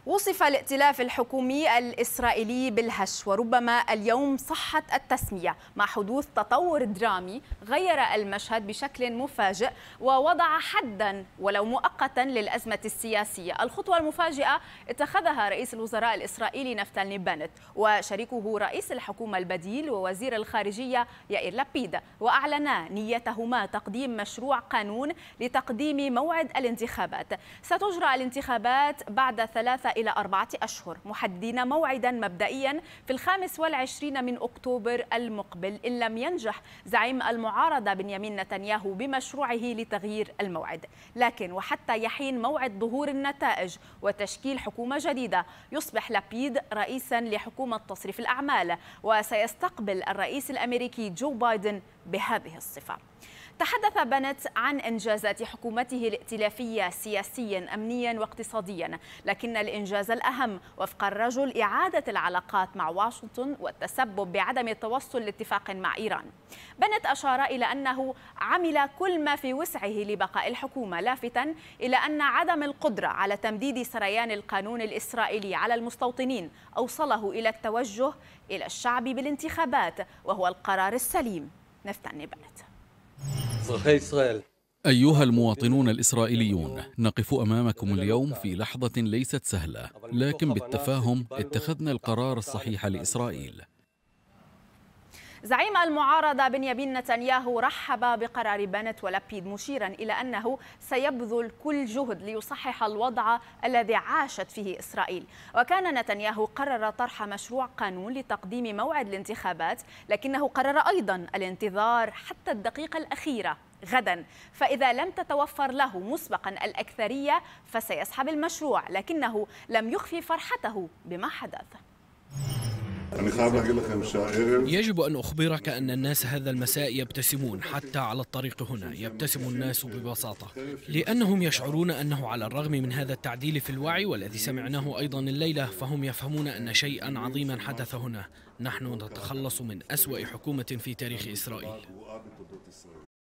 وصف الائتلاف الحكومي الإسرائيلي بالهش، وربما اليوم صحت التسمية، مع حدوث تطور درامي غير المشهد بشكل مفاجئ ووضع حدا ولو مؤقتا للأزمة السياسية. الخطوة المفاجئة اتخذها رئيس الوزراء الإسرائيلي نفتالي بنت وشريكه رئيس الحكومة البديل ووزير الخارجية يائير لابيد، وأعلنا نيتهما تقديم مشروع قانون لتقديم موعد الانتخابات. ستجرى الانتخابات بعد 3 إلى 4 أشهر، محددين موعدا مبدئيا في 25 من أكتوبر المقبل إن لم ينجح زعيم المعارضة بنيامين نتنياهو بمشروعه لتغيير الموعد. لكن وحتى يحين موعد ظهور النتائج وتشكيل حكومة جديدة، يصبح لابيد رئيسا لحكومة تصريف الأعمال، وسيستقبل الرئيس الأمريكي جو بايدن بهذه الصفة. تحدث بنت عن إنجازات حكومته الائتلافية سياسيا أمنيا واقتصاديا، لكن الإنجاز الأهم وفق الرجل إعادة العلاقات مع واشنطن والتسبب بعدم التوصل لاتفاق مع إيران. بنت أشار إلى أنه عمل كل ما في وسعه لبقاء الحكومة، لافتا إلى أن عدم القدرة على تمديد سريان القانون الإسرائيلي على المستوطنين أوصله إلى التوجه إلى الشعب بالانتخابات، وهو القرار السليم. نفتني بنت. أيها المواطنون الإسرائيليون، نقف أمامكم اليوم في لحظة ليست سهلة، لكن بالتفاهم اتخذنا القرار الصحيح لإسرائيل. زعيم المعارضة بنيامين نتنياهو رحب بقرار بنت ولابيد، مشيرا إلى أنه سيبذل كل جهد ليصحح الوضع الذي عاشت فيه إسرائيل. وكان نتنياهو قرر طرح مشروع قانون لتقديم موعد الانتخابات، لكنه قرر أيضا الانتظار حتى الدقيقة الأخيرة غدا، فإذا لم تتوفر له مسبقا الأكثرية فسيسحب المشروع، لكنه لم يخفي فرحته بما حدث. يجب أن أخبرك أن الناس هذا المساء يبتسمون، حتى على الطريق هنا يبتسم الناس ببساطة، لأنهم يشعرون أنه على الرغم من هذا التعديل في الوعي والذي سمعناه أيضا الليلة، فهم يفهمون أن شيئا عظيما حدث هنا. نحن نتخلص من أسوأ حكومة في تاريخ إسرائيل.